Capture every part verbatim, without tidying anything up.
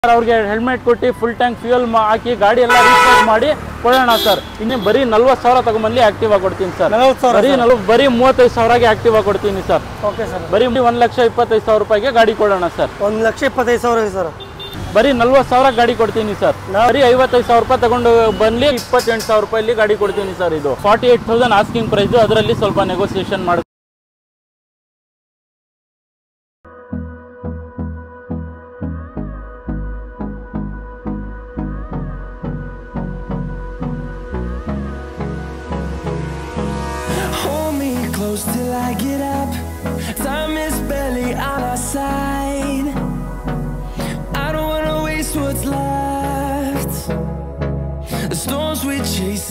ಅವ್ರಿಗೆ ಹೆಲ್ಮೆಟ್ ಕೊಟ್ಟು full tank fuel ಹಾಕಿ ಗಾಡಿ ಎಲ್ಲ ರೀಚಾರ್ಜ್ ಮಾಡಿ ಕೊಡೋಣ ಸರ್. ಇನ್ನು ಬರೀ ನಲ್ವತ್ತು ಸಾವಿರ ತಗೊಂಬಲ್ಲಿ ಆಕ್ಟಿವ್ ಆಗಿ ಕೊಡ್ತೀನಿ ಸರ್. ಬರೀ ನಲ್ವತ್ತು ಬರೀ ಮೂವತ್ತೈದು ಸಾವಿರಗೆ ಆಕ್ಟಿವ್ ಆಗಿ ಕೊಡ್ತೀನಿ ಸರ್. Okay sir. ಬರೀ ಒಂದು ಲಕ್ಷ ಇಪ್ಪತ್ತೈದು ಸಾವಿರ ರೂಪಾಯಿಗೆ ಗಾಡಿ ಕೊಡೋಣ ಸರ್. ಒಂದು ಲಕ್ಷ ಇಪ್ಪತ್ತೈದು ಸಾವಿರ ಸರ್. ಬರೀ ನಲ್ವತ್ತು ಸಾವಿರ ಗಾಡಿ ಕೊಡ್ತೀನಿ ಸರ್. ಬರೀ ಐವತ್ತೈದು ಸಾವಿರ ರೂಪಾಯಿ ತಗೊಂಡು ಬಂದ್ಲಿ ಇಪ್ಪತ್ತೆಂಟು ಸಾವಿರ ರೂಪಾಯಲ್ಲಿ ಗಾಡಿ ಕೊಡ್ತೀನಿ ಸರ್. ಇದು forty eight thousand asking price, ಅದರಲ್ಲಿ ಸ್ವಲ್ಪ ನೆಗೋಸಿಯೇಷನ್ ಮಾಡಿ. Close till I get up, time is barely on our side. I don't wanna waste what's left, the storms we chase.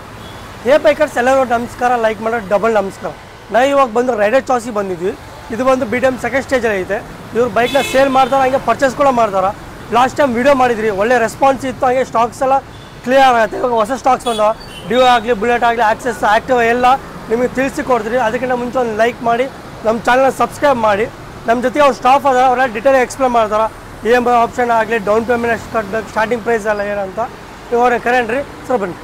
Hey bikers ಎಲ್ಲರೂ ನಮಸ್ಕಾರ, ಲೈಕ್ ಮಾಡೋದು double ನಮಸ್ಕಾರ. ನಾವು ಇವಾಗ ಬಂದು ರೈಡರ್ ಚಾಯ್ಸಿಗೆ ಬಂದಿದ್ವಿ. ಇದು ಬಂದು ಬಿ ಟಿ ಎಮ್ ಸೆಕೆಂಡ್ ಸ್ಟೇಜಲ್ಲಿ ಐತೆ. ಇವ್ರು ಬೈಕ್ನ ಸೇಲ್ ಮಾಡ್ತಾರೆ, ಹಂಗೆ ಪರ್ಚೇಸ್ ಕೂಡ ಮಾಡ್ತಾರೆ. ಲಾಸ್ಟ್ ಟೈಮ್ ವಿಡಿಯೋ ಮಾಡಿದ್ರಿ, ಒಳ್ಳೆ ರೆಸ್ಪಾನ್ಸ್ ಇತ್ತು, ಹಂಗೆ ಸ್ಟಾಕ್ಸ್ ಎಲ್ಲ ಕ್ಲಿಯರ್ ಆಗುತ್ತೆ. ಇವಾಗ ಹೊಸ ಸ್ಟಾಕ್ಸ್ ಬಂದವ, ಡ್ಯೂ ಆಗಲಿ, ಬುಲೆಟ್ ಆಗಲಿ, ಆಕ್ಸೆಸ್, ಆ್ಯಕ್ಟಿವ್ ಎಲ್ಲ ನಿಮಗೆ ತಿಳಿಸಿ ಕೊಡ್ತೀರಿ. ಅದಕ್ಕಿಂತ ಮುಂಚೆ ಒಂದು ಲೈಕ್ ಮಾಡಿ, ನಮ್ಮ ಚಾನಲ್ನ ಸಬ್ಸ್ಕ್ರೈಬ್ ಮಾಡಿ. ನಮ್ಮ ಜೊತೆಗೆ ಅವ್ರು ಸ್ಟಾಫ್ ಅದ, ಅವರೆಲ್ಲ ಡಿಟೇಲ್ ಎಕ್ಸ್ಪ್ಲೇನ್ ಮಾಡ್ತಾರೆ. ಇ ಎಮ್ ಐ ಆಪ್ಷನ್ ಆಗಲಿ, ಡೌನ್ ಪೇಮೆಂಟ್ ಎಷ್ಟು ಕಟ್ಟಬೇಕು, ಸ್ಟಾರ್ಟಿಂಗ್ ಪ್ರೈಸ್ ಎಲ್ಲ ಏನಂತ ಇವಾಗ ಕರೆಂಟ್ ರೀ ಸರ್. ಬನ್ನಿ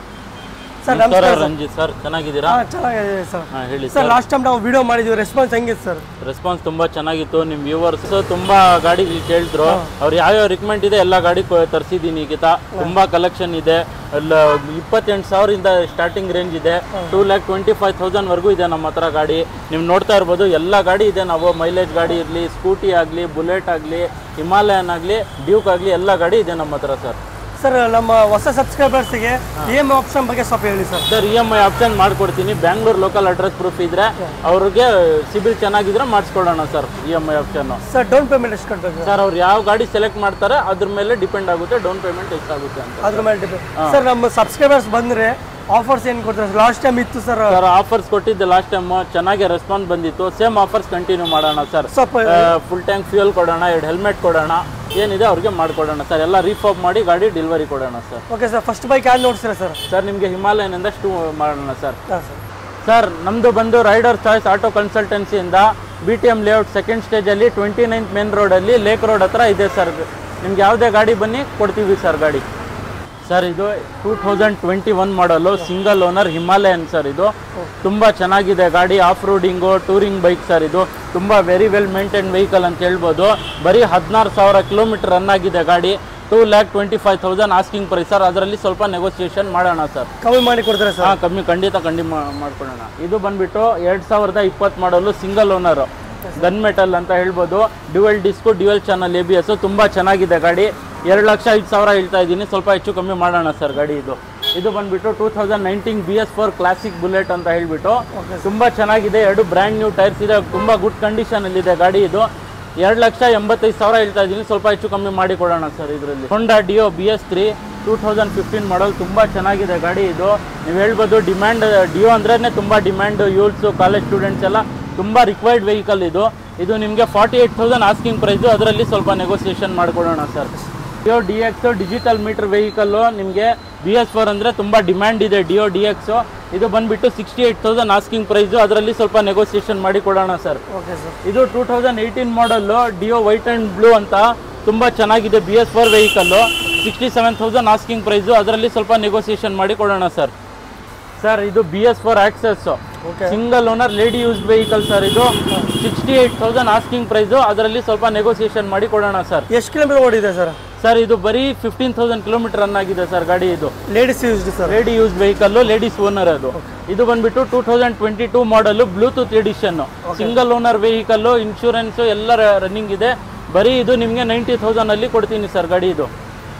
ಸರ್. ನಮಸ್ಕಾರ ರಂಜಿತ್ ಸರ್, ಚೆನ್ನಾಗಿದ್ದೀರಾ? ಹಾಂ, ಚೆನ್ನಾಗಿದೆ ಸರ್. ಹೇಳಿ ಸರ್. ಲಾಸ್ಟ್ ಟೈಮ್ ನಾವು ವಿಡಿಯೋ ಮಾಡಿದ್ವಿ, ರೆಸ್ಪಾನ್ಸ್ ಹೆಂಗಿತ್ತು ಸರ್? ರೆಸ್ಪಾನ್ಸ್ ತುಂಬಾ ಚೆನ್ನಾಗಿತ್ತು. ನಿಮ್ಮ ವ್ಯೂವರ್ಸ್ ತುಂಬಾ ಗಾಡಿ ಕೇಳಿದ್ರು. ಅವ್ರು ಯಾವ್ಯಾವ ರಿಕಮೆಂಡ್ ಇದೆ ಎಲ್ಲ ಗಾಡಿ ತರಿಸಿದ್ದೀನಿ. ಗೀತ ತುಂಬಾ ಕಲೆಕ್ಷನ್ ಇದೆ. ಎಲ್ಲ ಇಪ್ಪತ್ತೆಂಟು ಸಾವಿರದಿಂದ ಸ್ಟಾರ್ಟಿಂಗ್ ರೇಂಜ್ ಇದೆ. Two lakh twenty five thousand ವರ್ಗೂ ಇದೆ ನಮ್ಮ ಹತ್ರ ಗಾಡಿ. ನೀವು ನೋಡ್ತಾ ಇರ್ಬೋದು, ಎಲ್ಲ ಗಾಡಿ ಇದೆ. ನಾವು ಮೈಲೇಜ್ ಗಾಡಿ ಇರಲಿ, ಸ್ಕೂಟಿ ಆಗಲಿ, ಬುಲೆಟ್ ಆಗಲಿ, ಹಿಮಾಲಯನ್ ಆಗಲಿ, ಡ್ಯೂಕ್ ಆಗಲಿ, ಎಲ್ಲ ಗಾಡಿ ಇದೆ ನಮ್ಮ ಹತ್ರ ಸರ್. ಸರ್, ನಮ್ಮ ಹೊಸ ಸಬ್ಸ್ಕ್ರೈಬರ್ಸ್ಗೆ ಇ ಎಮ್ ಐ ಆಪ್ಷನ್ ಬಗ್ಗೆ ಸ್ವಲ್ಪ ಹೇಳಿ sir. Sir, E M I option ಮಾಡ್ಕೊಡ್ತೀನಿ. ಬ್ಯಾಂಗ್ಳೂರ್ ಲೋಕಲ್ ಅಡ್ರೆಸ್ ಪ್ರೂಫ್ ಇದ್ರೆ ಅವ್ರಿಗೆ ಸಿಬಿಲ್ ಚೆನ್ನಾಗಿದ್ರೆ ಮಾಡಿಸ್ಕೊಡೋಣ sir. E M I option. Sir, down payment ಎಷ್ಟು ಕಟ್ಟಬೇಕು ಸರ್? ಅವ್ರು ಯಾವ ಗಾಡಿ ಸೆಲೆಕ್ಟ್ ಮಾಡ್ತಾರೆ ಅದ್ರ ಮೇಲೆ ಡಿಪೆಂಡ್ ಆಗುತ್ತೆ ಡೌನ್ ಪೇಮೆಂಟ್ ಎಷ್ಟಾಗುತ್ತೆ ಅಂತ. ಅದ್ರ ಮೇಲೆ ಡಿಪೆಂಡ್. ಸರ್, ನಮ್ಮ ಸಬ್ಸ್ಕ್ರೈಬರ್ಸ್ ಬಂದರೆ ಆಫರ್ಸ್ ಏನು ಕೊಡ್ತಾರೆ? ಲಾಸ್ಟ್ ಟೈಮ್ ಇತ್ತು ಸರ್. ಸರ್, ಆಫರ್ಸ್ ಕೊಟ್ಟಿದ್ದೆ ಲಾಸ್ಟ್ ಟೈಮ್, ಚೆನ್ನಾಗಿ ರೆಸ್ಪಾನ್ಸ್ ಬಂದಿತ್ತು. ಸೇಮ್ ಆಫರ್ಸ್ ಕಂಟಿನ್ಯೂ ಮಾಡೋಣ ಸರ್. ಫುಲ್ ಟ್ಯಾಂಕ್ ಫ್ಯೂಯಲ್ ಕೊಡೋಣ, ಎರಡು ಹೆಲ್ಮೆಟ್ ಕೊಡೋಣ, ಏನಿದೆ ಅವ್ರಿಗೆ ಮಾಡ್ಕೊಡೋಣ ಸರ್. ಎಲ್ಲ ರೀಫಾರ್ಮ್ ಮಾಡಿ ಗಾಡಿ ಡೆಲಿವರಿ ಕೊಡೋಣ sir. Okay sir. First bike ಯಾರು ನೋಡ್ತೀರಾ ಸರ್? ಸರ್, ನಿಮಗೆ ಹಿಮಾಲಯನಿಂದ ಸ್ಟೂ ಮಾಡೋಣ ಸರ್. ಸರ್, ನಮ್ಮದು ಬಂದು ರೈಡರ್ ಚಾಯ್ಸ್ ಆಟೋ ಕನ್ಸಲ್ಟೆನ್ಸಿಯಿಂದ B T M layout second ಸ್ಟೇಜಲ್ಲಿ ಟ್ವೆಂಟಿ ನೈನ್ತ್ ಮೇನ್ ರೋಡಲ್ಲಿ ಲೇಕ್ ರೋಡ್ ಹತ್ರ ಇದೆ ಸರ್. ನಿಮ್ಗೆ ಯಾವುದೇ ಗಾಡಿ ಬನ್ನಿ ಕೊಡ್ತೀವಿ ಸರ್ ಗಾಡಿ. ಸರ್, ಇದು ಟೂ ತೌಸಂಡ್ ಟ್ವೆಂಟಿ ಒನ್ ಮಾಡಲು ಸಿಂಗಲ್ ಓನರ್ ಹಿಮಾಲಯನ್ ಸರ್. ಇದು ತುಂಬ ಚೆನ್ನಾಗಿದೆ ಗಾಡಿ. ಆಫ್ ರೋಡಿಂಗು, ಟೂರಿಂಗ್ ಬೈಕ್ ಸರ್. ಇದು ತುಂಬ ವೆರಿ ವೆಲ್ ಮೇಂಟೈನ್ ವೆಹಿಕಲ್ ಅಂತ ಹೇಳ್ಬೋದು. ಬರೀ ಹದಿನಾರು ಸಾವಿರ ಕಿಲೋಮೀಟರ್ ರನ್ ಆಗಿದೆ ಗಾಡಿ. Two lakh twenty five thousand asking price sir. ಅದರಲ್ಲಿ ಸ್ವಲ್ಪ ನೆಗೋಸಿಯೇಷನ್ ಮಾಡೋಣ ಸರ್. ಕಮ್ಮಿ ಮಾಡಿ ಕೊಡ್ತಾರೆ ಸರ್? ಹಾಂ, ಕಮ್ಮಿ ಖಂಡಿತ ಖಂಡಿತ ಮಾಡ್ಕೊಳ್ಳೋಣ. ಇದು ಬಂದುಬಿಟ್ಟು ಎರಡು ಸಾವಿರದ ಇಪ್ಪತ್ತು ಮಾಡಲು ಸಿಂಗಲ್ ಓನರು, ಗನ್ ಮೆಟಲ್ ಅಂತ ಹೇಳ್ಬೋದು. ಡ್ಯುವೆಲ್ ಡಿಸ್ಕು, dual channel A B S, ತುಂಬ ಚೆನ್ನಾಗಿದೆ ಗಾಡಿ. ಎರಡು ಲಕ್ಷ ಐದು ಸಾವಿರ ಹೇಳ್ತಾ ಇದ್ದೀನಿ, ಸ್ವಲ್ಪ ಹೆಚ್ಚು ಕಮ್ಮಿ ಮಾಡೋಣ ಸರ್ ಗಾಡಿ. ಇದು ಇದು ಬಂದುಬಿಟ್ಟು two thousand nineteen B S four classic bullet ಅಂತ ಹೇಳ್ಬಿಟ್ಟು ತುಂಬ ಚೆನ್ನಾಗಿದೆ. ಎರಡು ಬ್ರ್ಯಾಂಡ್ ನ್ಯೂ ಟೈರ್ಸ್ ಇದೆ, ತುಂಬ ಗುಡ್ ಕಂಡೀಷನಲ್ಲಿದೆ ಗಾಡಿ. ಇದು ಎರಡು ಲಕ್ಷ ಎಂಬತ್ತೈದು ಸಾವಿರ ಹೇಳ್ತಾ ಇದ್ದೀನಿ, ಸ್ವಲ್ಪ ಹೆಚ್ಚು ಕಮ್ಮಿ ಮಾಡಿ ಕೊಡೋಣ ಸರ್. ಇದರಲ್ಲಿ Honda Dio B S three two thousand fifteen model, ತುಂಬ ಚೆನ್ನಾಗಿದೆ ಗಾಡಿ. ಇದು ನೀವು ಹೇಳ್ಬೋದು ಡಿಮ್ಯಾಂಡ್, ಡಿಯೋ ಅಂದ್ರೇ ತುಂಬ ಡಿಮ್ಯಾಂಡ್. ಯೂಲ್ಸು, ಕಾಲೇಜ್ ಸ್ಟೂಡೆಂಟ್ಸ್ ಎಲ್ಲ ತುಂಬ ರಿಕ್ವೈರ್ಡ್ ವೆಹಿಕಲ್ ಇದು. ಇದು ನಿಮಗೆ forty eight thousand asking price, ಅದರಲ್ಲಿ ಸ್ವಲ್ಪ ನೆಗೋಸಿಯೇಷನ್ ಮಾಡಿಕೊಡೋಣ sir. Dio D X digital meter vehicle, ನಿಮಗೆ ಬಿ ಎಸ್ ಫೋರ್ ಅಂದರೆ ತುಂಬ ಡಿಮ್ಯಾಂಡ್ ಇದೆ ಡಿಯೋ ಡಿ ಎಕ್ಸು. ಇದು ಬಂದುಬಿಟ್ಟು sixty eight thousand asking price, ಅದರಲ್ಲಿ ಸ್ವಲ್ಪ ನೆಗೋಸಿಯೇಷನ್ ಮಾಡಿ ಕೊಡೋಣ ಸರ್. Okay sir. ಇದು two thousand eighteen model Dio white and blue ಅಂತ, ತುಂಬ ಚೆನ್ನಾಗಿದೆ B S four vehicle. Sixty seven thousand asking price, ಅದರಲ್ಲಿ ಸ್ವಲ್ಪ ನೆಗೋಸಿಯೇಷನ್ ಮಾಡಿ ಕೊಡೋಣ ಸರ್. ಸರ್, ಇದು B S four access, single owner lady use vehicle sir. ಇದು sixty eight thousand asking price, ಅದರಲ್ಲಿ ಸ್ವಲ್ಪ ನೆಗೋಸಿಯೇಷನ್ ಮಾಡಿ ಕೊಡೋಣ ಸರ್. ಎಷ್ಟು ಕಿಲೋಮೀಟರ್ ಓಡಿದೆ ಸರ್? ಸರ್, ಇದು ಬರೀ ಫಿಫ್ಟೀನ್ ತೌಸಂಡ್ ಕಿಲೋಮೀಟರ್ ರನ್ ಆಗಿದೆ ಸರ್ ಗಾಡಿ. ಇದು ladies used sir, lady use vehicle, ladies owner ಅದು. ಇದು ಬಂದುಬಿಟ್ಟು two thousand twenty two model Bluetooth edition, single owner vehicle, insurance ಎಲ್ಲ ರನ್ನಿಂಗ್ ಇದೆ. ಬರೀ ಇದು ನಿಮಗೆ ನೈಂಟಿ ತೌಸಂಡಲ್ಲಿ ಕೊಡ್ತೀನಿ ಸರ್ ಗಾಡಿ. ಇದು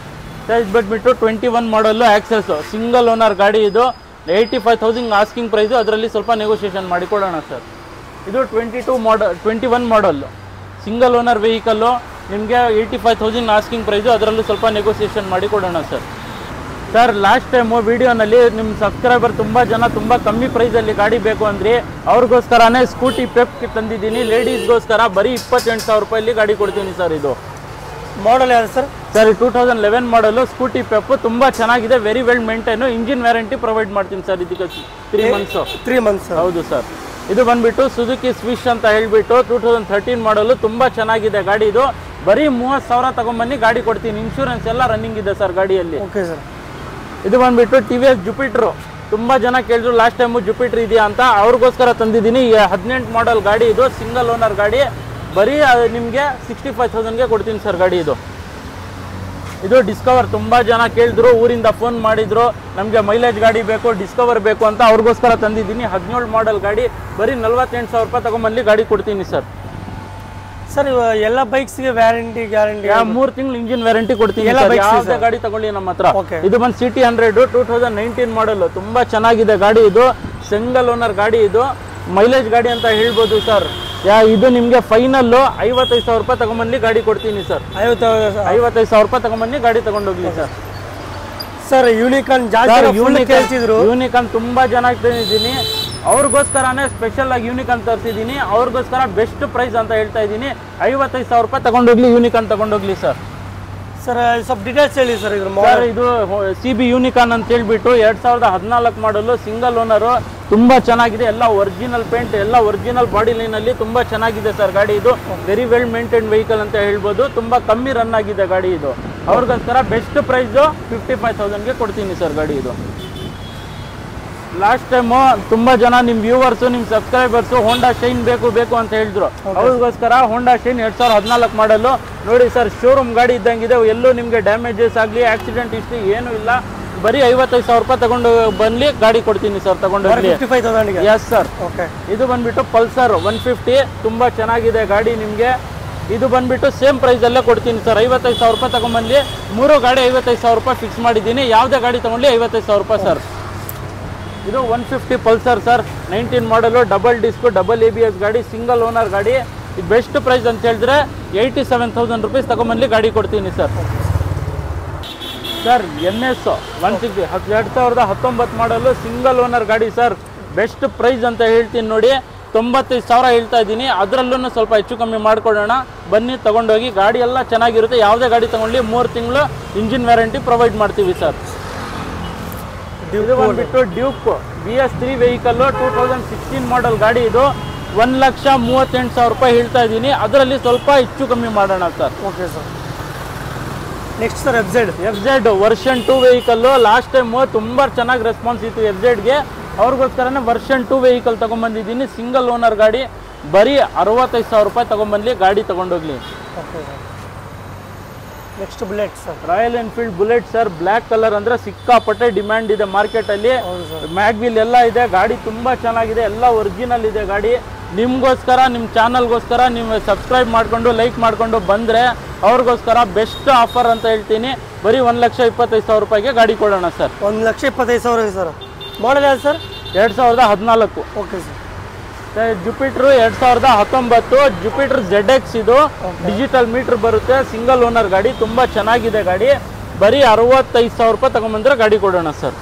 ಸೈಜ್ ಬಂದುಬಿಟ್ಟು twenty one model access, single owner ಗಾಡಿ. ಇದು eighty five thousand asking price, ಅದರಲ್ಲಿ ಸ್ವಲ್ಪ ನೆಗೋಸಿಯೇಷನ್ ಮಾಡಿ ಕೊಡೋಣ ಸರ್. ಇದು twenty two model twenty one model single owner vehicle, ನಿಮಗೆ eighty five thousand asking price, ಅದರಲ್ಲೂ ಸ್ವಲ್ಪ ನೆಗೋಸಿಯೇಷನ್ ಮಾಡಿ ಕೊಡೋಣ ಸರ್. ಸರ್, ಲಾಸ್ಟ್ ಟೈಮು ವೀಡಿಯೋನಲ್ಲಿ ನಿಮ್ಮ ಸಬ್ಸ್ಕ್ರೈಬರ್ ತುಂಬ ಜನ ತುಂಬ ಕಮ್ಮಿ ಪ್ರೈಸಲ್ಲಿ ಗಾಡಿ ಬೇಕು ಅಂದರೆ ಅವ್ರಿಗೋಸ್ಕರನೇ ಸ್ಕೂಟಿ ಪೆಪ್ ತಂದಿದ್ದೀನಿ. ಲೇಡೀಸ್ಗೋಸ್ಕರ ಬರೀ ಇಪ್ಪತ್ತೆಂಟು ಸಾವಿರ ರೂಪಾಯಲ್ಲಿ ಗಾಡಿ ಕೊಡ್ತೀನಿ ಸರ್. ಇದು ಮಾಡಲ್ ಯಾವುದು sir? Sir, two thousand eleven model Scooty Pep, ತುಂಬ ಚೆನ್ನಾಗಿದೆ, very well maintain. Engine warranty provide ಮಾಡ್ತೀನಿ ಸರ್. ಇದಕ್ಕೆ ತ್ರೀ ಮಂತ್ಸು ತ್ರೀ ಮಂತ್ಸ್ ಹೌದು ಸರ್. ಇದು ಬಂದ್ಬಿಟ್ಟು ಸುಜುಕಿ ಸ್ವಿಶ್ ಅಂತ ಹೇಳ್ಬಿಟ್ಟು ಟೂ ತೌಸಂಡ್ ಥರ್ಟೀನ್ ಮಾಡಲು ತುಂಬ ಚೆನ್ನಾಗಿದೆ ಗಾಡಿ. ಇದು ಬರೀ ಮೂವತ್ತು ಸಾವಿರ ತಗೊಂಬನ್ನಿ ಗಾಡಿ ಕೊಡ್ತೀನಿ. ಇನ್ಶೂರೆನ್ಸ್ ಎಲ್ಲ ರನ್ನಿಂಗ್ ಇದೆ ಸರ್ ಗಾಡಿಯಲ್ಲಿ. Okay sir. ಇದು ಬಂದ್ಬಿಟ್ಟು ಟಿ ವಿ ಎಸ್ ಜುಪಿಟ್ರು. ತುಂಬ ಜನ ಕೇಳಿದ್ರು ಲಾಸ್ಟ್ ಟೈಮು ಜುಪಿಟ್ರ್ ಇದೆಯಾ ಅಂತ, ಅವ್ರಿಗೋಸ್ಕರ ತಂದಿದ್ದೀನಿ. ಹದಿನೆಂಟು ಮಾಡಲ್ ಗಾಡಿ ಇದು, ಸಿಂಗಲ್ ಓನರ್ ಗಾಡಿ. ಬರೀ ನಿಮಗೆ ಸಿಕ್ಸ್ಟಿ ಫೈವ್ ತೌಸಂಡ್ಗೆ ಕೊಡ್ತೀನಿ ಸರ್ ಗಾಡಿ ಇದು. ಇದು ಡಿಸ್ಕವರ್. ತುಂಬ ಜನ ಕೇಳಿದ್ರು, ಊರಿಂದ ಫೋನ್ ಮಾಡಿದ್ರು ನಮಗೆ ಮೈಲೇಜ್ ಗಾಡಿ ಬೇಕು, ಡಿಸ್ಕವರ್ ಬೇಕು ಅಂತ, ಅವ್ರಿಗೋಸ್ಕರ ತಂದಿದ್ದೀನಿ. ಹದಿನೇಳು ಮಾಡಲ್ ಗಾಡಿ, ಬರೀ ನಲ್ವತ್ತೆಂಟು ಸಾವಿರ ರೂಪಾಯಿ ತಗೊಂಬಲ್ಲಿ ಗಾಡಿ ಕೊಡ್ತೀನಿ ಸರ್. ಸರ್ ಎಲ್ಲ ಬೈಕ್ಸ್ಗೆ ವ್ಯಾರಂಟಿ ಗ್ಯಾರಂಟಿ ಮೂರು ತಿಂಗಳು ಇಂಜಿನ್ ವ್ಯಾರಂಟಿ ಕೊಡ್ತೀನಿ. ಯಾವುದೇ ಗಾಡಿ ತಗೊಳ್ಳಿ ನಮ್ಮ ಹತ್ರ. ಇದು ಬಂದು CT hundred two thousand nineteen model, ತುಂಬಾ ಚೆನ್ನಾಗಿದೆ ಗಾಡಿ ಇದು. ಸಿಂಗಲ್ ಓನರ್ ಗಾಡಿ ಇದು, ಮೈಲೇಜ್ ಗಾಡಿ ಅಂತ ಹೇಳ್ಬೋದು ಸರ್. ಯಾ ಇದು ನಿಮಗೆ ಫೈನಲ್ ಐವತ್ತೈದು ಸಾವಿರ ರೂಪಾಯಿ ತಗೊಂಬಲ್ಲಿ ಗಾಡಿ ಕೊಡ್ತೀನಿ ಸರ್. ಐವತ್ತೈದು ಸಾವಿರ ರೂಪಾಯಿ ತಗೊಂಬನ್ನಿ ಗಾಡಿ ತಗೊಂಡೋಗ್ಲಿ ಸರ್. ಸರ್ ಯೂನಿಕಾನ್ ಕೇಳ್ತಿದ್ರು. ಯೂನಿಕಾನ್ ತುಂಬಾ ಜನ ತಂದಿದ್ದೀನಿ, ಅವ್ರಿಗೋಸ್ಕರನೇ ಸ್ಪೆಷಲ್ ಆಗಿ ಯೂನಿಕಾನ್ ತರಿಸಿದ್ದೀನಿ. ಅವ್ರಿಗೋಸ್ಕರ ಬೆಸ್ಟ್ ಪ್ರೈಸ್ ಅಂತ ಹೇಳ್ತಾ ಇದ್ದೀನಿ. ಐವತ್ತೈದು ಸಾವಿರ ರೂಪಾಯಿ ತಗೊಂಡೋಗ್ಲಿ, ಯೂನಿಕಾನ್ ತಗೊಂಡೋಗ್ಲಿ ಸರ್. ಸರ್ ಸ್ವಲ್ಪ ಡೀಟೇಲ್ಸ್ ಹೇಳಿ ಸರ್. ಇದ್ರ ಸರ್ ಇದು ಸಿ ಬಿ ಯೂನಿಕಾನ್ ಅಂತ ಹೇಳ್ಬಿಟ್ಟು ಎರಡ್ ಸಾವಿರದ ಹದಿನಾಲ್ಕು ಮಾಡಲು, ಸಿಂಗಲ್ ಓನರು, ತುಂಬಾ ಚೆನ್ನಾಗಿದೆ. ಎಲ್ಲ ಒರಿಜಿನಲ್ ಪೇಂಟ್, ಎಲ್ಲ ಒರಿಜಿನಲ್ ಬಾಡಿ ಲೈನಲ್ಲಿ ತುಂಬಾ ಚೆನ್ನಾಗಿದೆ ಸರ್ ಗಾಡಿ ಇದು. ವೆರಿ ವೆಲ್ ಮೇಂಟೈನ್ ವೆಹಿಕಲ್ ಅಂತ ಹೇಳ್ಬೋದು. ತುಂಬಾ ಕಮ್ಮಿ ರನ್ ಆಗಿದೆ ಗಾಡಿ ಇದು. ಅವ್ರಿಗೋಸ್ಕರ ಬೆಸ್ಟ್ ಪ್ರೈಸು ಫಿಫ್ಟಿ ಫೈವ್ ತೌಸಂಡ್ಗೆ ಕೊಡ್ತೀನಿ ಸರ್ ಗಾಡಿ ಇದು. ಲಾಸ್ಟ್ ಟೈಮು ತುಂಬ ಜನ ನಿಮ್ಮ ವ್ಯೂವರ್ಸು, ನಿಮ್ಮ ಸಬ್ಸ್ಕ್ರೈಬರ್ಸು ಹೋಂಡಾ ಶೈನ್ ಬೇಕು ಬೇಕು ಅಂತ ಹೇಳಿದ್ರು. ಅವ್ರಿಗೋಸ್ಕರ ಹೋಂಡಾ ಶೈನ್ ಎರಡು ಸಾವಿರದ ಹದಿನಾಲ್ಕು ಮಾಡಲು ನೋಡಿ ಸರ್, ಶೋರೂಮ್ ಗಾಡಿ ಇದ್ದಂಗಿದೆ. ಎಲ್ಲೂ ನಿಮಗೆ ಡ್ಯಾಮೇಜಸ್ ಆಗಲಿ, ಆಕ್ಸಿಡೆಂಟ್ ಹಿಸ್ಟ್ರಿ ಏನೂ ಇಲ್ಲ. ಬರೀ ಐವತ್ತೈದು ಸಾವಿರ ರೂಪಾಯಿ ತಗೊಂಡು ಬನ್ನಿ ಗಾಡಿ ಕೊಡ್ತೀನಿ ಸರ್. ತಗೊಂಡು ಎಸ್ ಸರ್. ಇದು ಬಂದ್ಬಿಟ್ಟು ಪಲ್ಸರ್ ಒನ್ ಫಿಫ್ಟಿ, ತುಂಬ ಚೆನ್ನಾಗಿದೆ ಗಾಡಿ ನಿಮಗೆ. ಇದು ಬಂದ್ಬಿಟ್ಟು ಸೇಮ್ ಪ್ರೈಸಲ್ಲೇ ಕೊಡ್ತೀನಿ ಸರ್. ಐವತ್ತೈದು ಸಾವಿರ ರೂಪಾಯಿ ತಗೊಂಬನ್ನಿ. ಮೂರು ಗಾಡಿ ಐವತ್ತೈದು ಸಾವಿರ ರೂಪಾಯಿ ಫಿಕ್ಸ್ ಮಾಡಿದ್ದೀನಿ. ಯಾವುದೇ ಗಾಡಿ ತಗೊಂಡ್ಲಿ ಐವತ್ತೈದು ಸಾವಿರ ರೂಪಾಯಿ ಸರ್. ಇದು one fifty Pulsar sir, nineteen model, double disc, double A B S ಗಾಡಿ, ಸಿಂಗಲ್ ಓನರ್ ಗಾಡಿ. ಇದು ಬೆಸ್ಟ್ ಪ್ರೈಸ್ ಅಂತ ಹೇಳಿದ್ರೆ ಏಯ್ಟಿ ಸೆವೆನ್ ತೌಸಂಡ್ ರುಪೀಸ್ ತಗೊಂಬಲ್ಲಿ ಗಾಡಿ ಕೊಡ್ತೀನಿ sir. Sir N S one sixty ಎರಡು ಸಾವಿರದ ಹತ್ತೊಂಬತ್ತು ಮಾಡಲು, ಸಿಂಗಲ್ ಓನರ್ ಗಾಡಿ ಸರ್. ಬೆಸ್ಟ್ ಪ್ರೈಸ್ ಅಂತ ಹೇಳ್ತೀನಿ ನೋಡಿ, ತೊಂಬತ್ತೈದು ಸಾವಿರ ಹೇಳ್ತಾ ಇದ್ದೀನಿ. ಅದರಲ್ಲೂ ಸ್ವಲ್ಪ ಹೆಚ್ಚು ಕಮ್ಮಿ ಮಾಡಿಕೊಡೋಣ, ಬನ್ನಿ ತಗೊಂಡೋಗಿ. ಗಾಡಿ ಎಲ್ಲ ಚೆನ್ನಾಗಿರುತ್ತೆ. ಯಾವುದೇ ಗಾಡಿ ತಗೊಂಡ್ಲಿ ಮೂರು ತಿಂಗಳು ಇಂಜಿನ್ ವ್ಯಾರಂಟಿ ಪ್ರೊವೈಡ್ ಮಾಡ್ತೀವಿ ಸರ್. ಇದು ಬಂದ್ಬಿಟ್ಟು Duke B S three vehicle, two thousand sixteen model ಗಾಡಿ ಇದು. ಒಂದು ಲಕ್ಷ ಮೂವತ್ತೆಂಟು ಸಾವಿರ ರೂಪಾಯಿ ಹೇಳ್ತಾ ಇದ್ದೀನಿ. ಅದರಲ್ಲಿ ಸ್ವಲ್ಪ ಹೆಚ್ಚು ಕಮ್ಮಿ ಮಾಡೋಣ sir. Okay sir. Next sir F Z F Z version two vehicle. Last time ತುಂಬ ಚೆನ್ನಾಗಿ ರೆಸ್ಪಾನ್ಸ್ ಇತ್ತು ಎಫ್ ಝೆಡ್ಗೆ. ಅವ್ರಿಗೋಸ್ಕರನೇ ವರ್ಷನ್ ಟೂ ವೆಹಿಕಲ್ ತೊಗೊಂಬಂದಿದ್ದೀನಿ. ಸಿಂಗಲ್ ಓನರ್ ಗಾಡಿ, ಬರೀ ಅರವತ್ತೈದು ಸಾವಿರ ರೂಪಾಯಿ ತೊಗೊಂಬಂದು ಗಾಡಿ ತೊಗೊಂಡೋಗ್ಲಿ. Okay sir. Next Bullet sir, Royal Enfield Bullet sir. Black colour ಅಂದರೆ ಸಿಕ್ಕಾಪಟ್ಟೆ ಡಿಮ್ಯಾಂಡ್ ಇದೆ ಮಾರ್ಕೆಟಲ್ಲಿ. ಮ್ಯಾಗ್ವಿಲ್ ಎಲ್ಲ ಇದೆ, ಗಾಡಿ ತುಂಬ ಚೆನ್ನಾಗಿದೆ, ಎಲ್ಲ ಒರಿಜಿನಲ್ ಇದೆ ಗಾಡಿ. ನಿಮಗೋಸ್ಕರ, ನಿಮ್ಮ ಚಾನಲ್ಗೋಸ್ಕರ ನೀವು ಸಬ್ಸ್ಕ್ರೈಬ್ ಮಾಡಿಕೊಂಡು ಲೈಕ್ ಮಾಡಿಕೊಂಡು ಬಂದರೆ ಅವ್ರಿಗೋಸ್ಕರ ಬೆಸ್ಟ್ ಆಫರ್ ಅಂತ ಹೇಳ್ತೀನಿ. ಬರೀ ಒಂದು ಲಕ್ಷ ಇಪ್ಪತ್ತೈದು ಸಾವಿರ ರೂಪಾಯಿಗೆ ಗಾಡಿ ಕೊಡೋಣ ಸರ್. ಒಂದು ಲಕ್ಷ ಇಪ್ಪತ್ತೈದು ಸಾವಿರ ಸರ್. ಮಾಡಲ್ ಯಾವುದು ಸರ್? ಎರಡು ಸಾವಿರದ ಹದಿನಾಲ್ಕು. Okay sir. ಜುಪಿಟ್ರು ಎರಡು ಸಾವಿರದ ಹತ್ತೊಂಬತ್ತು, ಜುಪಿಟರ್ ಜೆಡ್ ಎಕ್ಸ್. ಇದು ಡಿಜಿಟಲ್ ಮೀಟರ್ ಬರುತ್ತೆ, ಸಿಂಗಲ್ ಓನರ್ ಗಾಡಿ, ತುಂಬ ಚೆನ್ನಾಗಿದೆ ಗಾಡಿ. ಬರೀ ಅರವತ್ತೈದು ಸಾವಿರ ರೂಪಾಯಿ ತಗೊಂಬಂದ್ರೆ ಗಾಡಿ ಕೊಡೋಣ sir.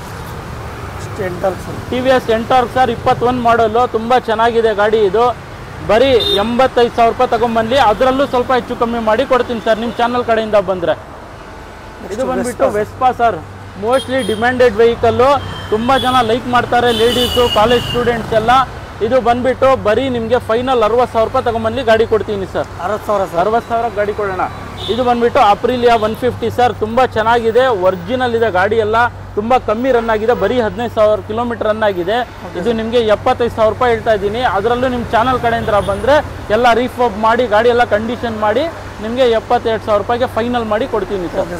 T V S Ntorq sir, ಇಪ್ಪತ್ತೊಂದು ಮಾಡಲು, ತುಂಬ ಚೆನ್ನಾಗಿದೆ ಗಾಡಿ ಇದು. ಬರೀ ಎಂಬತ್ತೈದು ಸಾವಿರ ರೂಪಾಯಿ ತಗೊಂಬನ್ನಿ. ಅದರಲ್ಲೂ ಸ್ವಲ್ಪ ಹೆಚ್ಚು ಕಮ್ಮಿ ಮಾಡಿ ಕೊಡ್ತೀನಿ ಸರ್ ನಿಮ್ಮ ಚಾನಲ್ ಕಡೆಯಿಂದ ಬಂದರೆ. ಇದು ಬಂದ್ಬಿಟ್ಟು Vespa sir, mostly demanded vehicle. ತುಂಬ ಜನ ಲೈಕ್ ಮಾಡ್ತಾರೆ, ಲೇಡೀಸು, ಕಾಲೇಜ್ ಸ್ಟೂಡೆಂಟ್ಸ್ ಎಲ್ಲ. ಇದು ಬಂದ್ಬಿಟ್ಟು ಬರೀ ನಿಮಗೆ ಫೈನಲ್ ಅರವತ್ತು ಸಾವಿರ ರೂಪಾಯಿ ತಗೊಂಬನ್ನಿ ಗಾಡಿ ಕೊಡ್ತೀನಿ ಸರ್. ಅರವತ್ತು ಸಾವಿರ ಸರ್. ಅರವತ್ತು ಸಾವಿರ ಗಾಡಿ ಕೊಡೋಣ. ಇದು ಬಂದ್ಬಿಟ್ಟು ಅಪ್ರಿಲಿಯಾ ಒನ್ ಫಿಫ್ಟಿ ಸರ್, ತುಂಬ ಚೆನ್ನಾಗಿದೆ, ಒರಿಜಿನಲ್ ಇದೆ ಗಾಡಿ ಎಲ್ಲ. ತುಂಬ ಕಮ್ಮಿ ರನ್ ಆಗಿದೆ, ಬರೀ ಹದಿನೈದು ಸಾವಿರ ಕಿಲೋಮೀಟರ್ ರನ್ ಆಗಿದೆ. ಇದು ನಿಮಗೆ ಎಪ್ಪತ್ತೈದು ಸಾವಿರ ರೂಪಾಯಿ ಹೇಳ್ತಾ ಇದ್ದೀನಿ. ಅದರಲ್ಲೂ ನಿಮ್ಮ ಚಾನಲ್ ಕಡೆಯಿಂದ ಬಂದರೆ ಎಲ್ಲ ರೀಫಾಬ್ ಮಾಡಿ, ಗಾಡಿ ಎಲ್ಲ ಕಂಡೀಷನ್ ಮಾಡಿ ನಿಮಗೆ ಎಪ್ಪತ್ತೆರಡು ಸಾವಿರ ರೂಪಾಯಿಗೆ ಫೈನಲ್ ಮಾಡಿ ಕೊಡ್ತೀನಿ ಸರ್.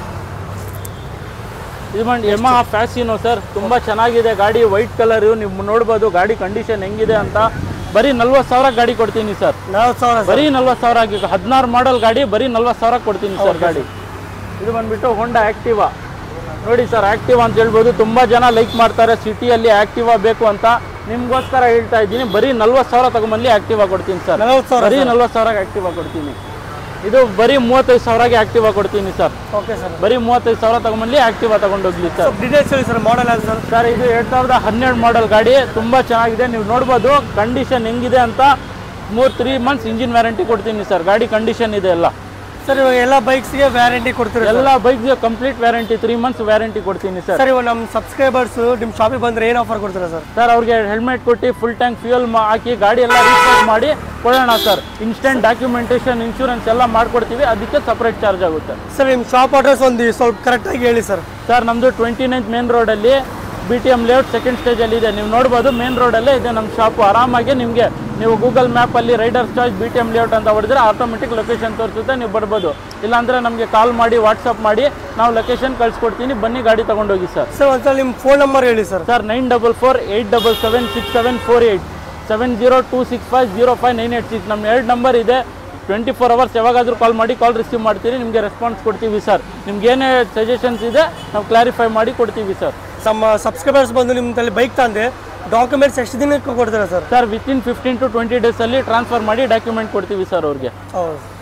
ಇದು ಬಂದು ಯಮಹಾ ಫ್ಯಾಸಿನೋ ಸರ್, ತುಂಬ ಚೆನ್ನಾಗಿದೆ ಗಾಡಿ, ವೈಟ್ ಕಲರು. ನೀವು ನೋಡ್ಬೋದು ಗಾಡಿ ಕಂಡೀಷನ್ ಹೆಂಗಿದೆ ಅಂತ. ಬರೀ ನಲ್ವತ್ತು ಸಾವಿರ ಗಾಡಿ ಕೊಡ್ತೀನಿ ಸರ್. ನಲ್ವತ್ತು ಸಾವಿರ ಬರೀ ನಲ್ವತ್ತು ಸಾವಿರ ಆಗಿ ಹದಿನಾರು ಮಾಡಲ್ ಗಾಡಿ, ಬರೀ ನಲ್ವತ್ತು ಸಾವಿರ ಕೊಡ್ತೀನಿ ಸರ್ ಗಾಡಿ. ಇದು ಬಂದ್ಬಿಟ್ಟು ಹೋಂಡಾ ಆ್ಯಕ್ಟಿವಾ ನೋಡಿ ಸರ್. ಆ್ಯಕ್ಟಿವಾ ಅಂತ ಹೇಳ್ಬೋದು, ತುಂಬ ಜನ ಲೈಕ್ ಮಾಡ್ತಾರೆ ಸಿಟಿಯಲ್ಲಿ ಆ್ಯಕ್ಟಿವಾ ಬೇಕು ಅಂತ. ನಿಮಗೋಸ್ಕರ ಹೇಳ್ತಾ ಇದ್ದೀನಿ, ಬರೀ ನಲ್ವತ್ತು ಸಾವಿರ ತಗೊಂಬಲ್ಲಿ ಆ್ಯಕ್ಟಿವಾ ಕೊಡ್ತೀನಿ ಸರ್. ಬರೀ ನಲ್ವತ್ತು ಸಾವಿರ ಆ್ಯಕ್ಟಿವಾ ಕೊಡ್ತೀನಿ. ಇದು ಬರೀ ಮೂವತ್ತೈದು ಸಾವಿರಗೆ ಆ್ಯಕ್ಟಿವಾ ಕೊಡ್ತೀನಿ ಸರ್. Okay sir. ಬರೀ ಮೂವತ್ತೈದು ಸಾವಿರ ತಗೊಂಬಲ್ಲಿ ಆ್ಯಕ್ಟಿವಾ ತಗೊಂಡೋಗ್ಲಿ ಸರ್. ಡೀಟೇಲ್ಸ್ ಹೇಳಿ ಸರ್. ಮಾಡಲ್ ಯಾವುದು ಸರ್? ಸರ್ ಇದು ಎರಡು ಸಾವಿರದ ಹನ್ನೆರಡು ಮಾಡಲ್ ಗಾಡಿ, ತುಂಬ ಚೆನ್ನಾಗಿದೆ. ನೀವು ನೋಡ್ಬೋದು ಕಂಡೀಷನ್ ಹೆಂಗಿದೆ ಅಂತ. ಮೂರು ತ್ರೀ ಮಂತ್ಸ್ ಇಂಜಿನ್ ವ್ಯಾರಂಟಿ ಕೊಡ್ತೀನಿ ಸರ್. ಗಾಡಿ ಕಂಡೀಷನ್ ಇದೆ ಎಲ್ಲ. ಸರ್ ಇವಾಗ ಎಲ್ಲ ಬೈಕ್ಸ್ಗೆ ವ್ಯಾರಂಟಿ ಕೊಡ್ತೀರಾ ಎಲ್ಲ ಬೈಕ್ಗೆ complete warranty three months warranty ಕೊಡ್ತೀನಿ ಸರ್. ಸರ್ ಇವಾಗ ನಮ್ಮ ಸಬ್ಸ್ಕ್ರೈಬರ್ಸ್ ನಿಮ್ಮ ಶಾಪಿಗೆ ಬಂದರೆ ಏನು ಆಫರ್ ಕೊಡ್ತೀರಾ ಸರ್? ಸರ್ ಅವ್ರಿಗೆ ಹೆಲ್ಮೆಟ್ ಕೊಟ್ಟು ಫುಲ್ ಟ್ಯಾಂಕ್ ಫ್ಯೂಯಲ್ ಹಾಕಿ ಗಾಡಿ ಎಲ್ಲ ರೀಚಾರ್ಜ್ ಮಾಡಿ ಕೊಡೋಣ ಸರ್. ಇನ್ಸ್ಟೆಂಟ್ ಡಾಕ್ಯುಮೆಂಟೇಷನ್ ಇನ್ಶೂರೆನ್ಸ್ ಎಲ್ಲ ಮಾಡ್ಕೊಡ್ತೀವಿ, ಅದಕ್ಕೆ ಸಪ್ರೇಟ್ ಚಾರ್ಜ್ ಆಗುತ್ತೆ ಸರ್. ನಿಮ್ಮ ಶಾಪ್ ಅಡ್ರೆಸ್ ಒಂದು ಸ್ವಲ್ಪ ಕರೆಕ್ಟಾಗಿ ಹೇಳಿ ಸರ್. ಸರ್ ನಮ್ಮದು ಟ್ವೆಂಟಿ ನೈನ್ತ್ ಮೇನ್ ರೋಡಲ್ಲಿ B T M layout second ಸ್ಟೇಜಲ್ಲಿ ಇದೆ. ನೀವು ನೋಡ್ಬೋದು ಮೇನ್ ರೋಡಲ್ಲೇ ಇದೆ ನಮ್ಮ ಶಾಪು. ಆರಾಮಾಗಿ ನಿಮಗೆ ನೀವು ಗೂಗಲ್ ಮ್ಯಾಪಲ್ಲಿ riders choice B T M layout ಅಂತ ಹೊಡೆದ್ರೆ ಆಟೋಮೆಟಿಕ್ ಲೊಕೇಶನ್ ತೋರಿಸುತ್ತೆ, ನೀವು ಬರ್ಬೋದು. ಇಲ್ಲಾಂದರೆ ನಮಗೆ ಕಾಲ್ ಮಾಡಿ ವಾಟ್ಸಪ್ ಮಾಡಿ ನಾವು ಲೊಕೇಶನ್ ಕಳಿಸ್ಕೊಡ್ತೀನಿ, ಬನ್ನಿ ಗಾಡಿ ತೊಗೊಂಡೋಗಿ ಸರ್. ಸರ್ ಒಂದ್ಸಲ ನಿಮ್ಮ ಫೋನ್ ನಂಬರ್ ಹೇಳಿ sir. Sir nine double four eight double seven six seven four eight seven zero two six five zero five nine eight six ನಮ್ಮ ಎರಡು ನಂಬರ್ ಇದೆ. ಟ್ವೆಂಟಿ ಫೋರ್ ಅವರ್ಸ್ ಯಾವಾಗಾದರೂ ಕಾಲ್ ಮಾಡಿ ಕಾಲ್ ರಿಸೀವ್ ಮಾಡ್ತೀರಿ, ನಿಮಗೆ ರೆಸ್ಪಾನ್ಸ್ ಕೊಡ್ತೀವಿ sir. ನಿಮ್ಗೆ ಏನೇ ಸಜೆಷನ್ಸ್ ಇದೆ ನಾವು ಕ್ಲಾರಿಫೈ ಮಾಡಿ ಕೊಡ್ತೀವಿ ಸರ್. ನಮ್ಮ ಸಬ್ಸ್ಕ್ರೈಬರ್ಸ್ ಬಂದು ನಿಮ್ಮಲ್ಲಿ ಬೈಕ್ ತಂದೆ ಡಾಕ್ಯುಮೆಂಟ್ಸ್ ಎಷ್ಟು ದಿನಕ್ಕೆ ಕೊಡ್ತೀರಾ sir? Sir within fifteen to twenty ಡೇಸಲ್ಲಿ ಟ್ರಾನ್ಸ್ಫರ್ ಮಾಡಿ ಡಾಕ್ಯುಮೆಂಟ್ ಕೊಡ್ತೀವಿ ಸರ್ ಅವ್ರಿಗೆ. ಹೌದು.